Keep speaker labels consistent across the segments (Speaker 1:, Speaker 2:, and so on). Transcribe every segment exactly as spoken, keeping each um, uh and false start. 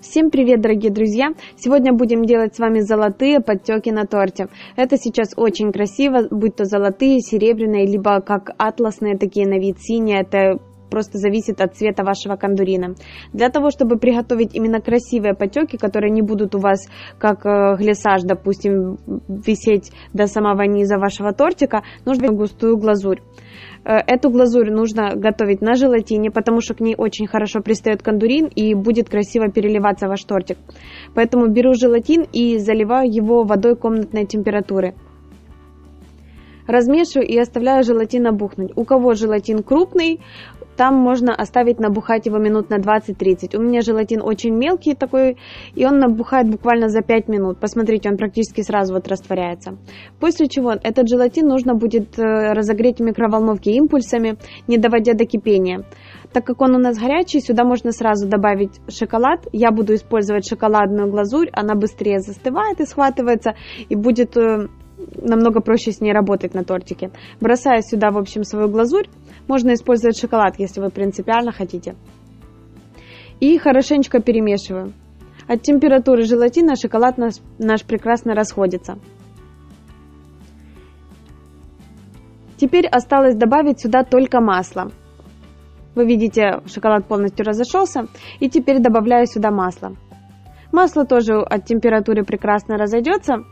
Speaker 1: Всем привет, дорогие друзья! Сегодня будем делать с вами золотые подтеки на торте. Это сейчас очень красиво, будь то золотые, серебряные, либо как атласные, такие на вид синие. Это просто зависит от цвета вашего кондурина. Для того, чтобы приготовить именно красивые потеки, которые не будут у вас как глиссаж, допустим, висеть до самого низа вашего тортика, нужно густую глазурь. Эту глазурь нужно готовить на желатине, потому что к ней очень хорошо пристает кондурин и будет красиво переливаться ваш тортик. Поэтому беру желатин и заливаю его водой комнатной температуры. Размешиваю и оставляю желатин набухнуть. У кого желатин крупный, там можно оставить набухать его минут на двадцать-тридцать. У меня желатин очень мелкий такой, и он набухает буквально за пять минут. Посмотрите, он практически сразу вот растворяется. После чего этот желатин нужно будет разогреть в микроволновке импульсами, не доводя до кипения. Так как он у нас горячий, сюда можно сразу добавить шоколад. Я буду использовать шоколадную глазурь, она быстрее застывает и схватывается, и будет намного проще с ней работать на тортике. Бросаю сюда, в общем, свою глазурь. Можно использовать шоколад, если вы принципиально хотите. И хорошенечко перемешиваю. От температуры желатина шоколад наш, наш прекрасно расходится. Теперь осталось добавить сюда только масло. Вы видите, шоколад полностью разошелся. И теперь добавляю сюда масло. Масло тоже от температуры прекрасно разойдется.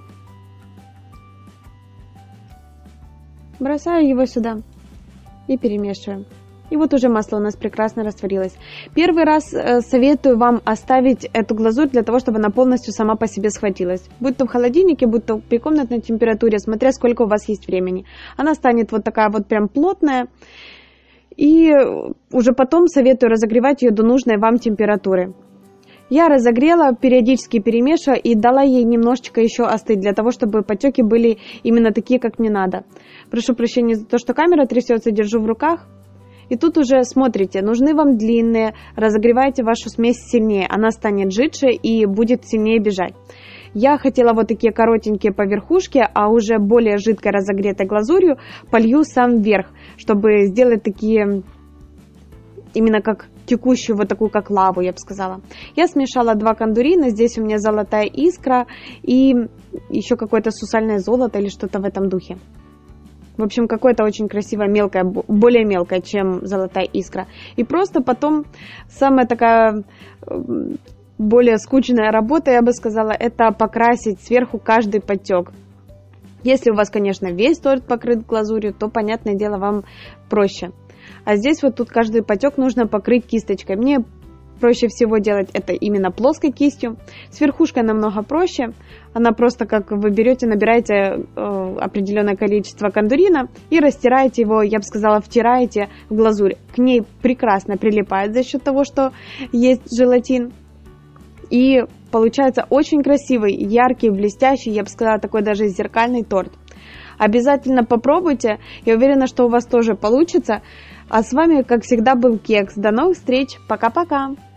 Speaker 1: Бросаю его сюда и перемешиваю. И вот уже масло у нас прекрасно растворилось. Первый раз э, советую вам оставить эту глазурь для того, чтобы она полностью сама по себе схватилась. Будь то в холодильнике, будь то при комнатной температуре, смотря сколько у вас есть времени. Она станет вот такая вот прям плотная. И уже потом советую разогревать ее до нужной вам температуры. Я разогрела, периодически перемешиваю и дала ей немножечко еще остыть, для того, чтобы потеки были именно такие, как мне надо. Прошу прощения за то, что камера трясется, держу в руках. И тут уже смотрите, нужны вам длинные, разогревайте вашу смесь сильнее, она станет жидче и будет сильнее бежать. Я хотела вот такие коротенькие по верхушке, а уже более жидкой разогретой глазурью полью сам верх, чтобы сделать такие... именно как текущую, вот такую, как лаву, я бы сказала. Я смешала два кондурина, здесь у меня золотая искра и еще какое-то сусальное золото или что-то в этом духе. В общем, какое-то очень красивое, мелкое, более мелкое, чем золотая искра. И просто потом самая такая более скучная работа, я бы сказала, это покрасить сверху каждый потек. Если у вас, конечно, весь торт покрыт глазурью, то, понятное дело, вам проще. А здесь вот тут каждый потек нужно покрыть кисточкой. Мне проще всего делать это именно плоской кистью. С верхушкой намного проще. Она просто, как вы берете, набираете э, определенное количество кондурина и растираете его, я бы сказала, втираете в глазурь. К ней прекрасно прилипает за счет того, что есть желатин. И получается очень красивый, яркий, блестящий, я бы сказала, такой даже зеркальный торт. Обязательно попробуйте. Я уверена, что у вас тоже получится. А с вами, как всегда, был Кекс. До новых встреч. Пока-пока.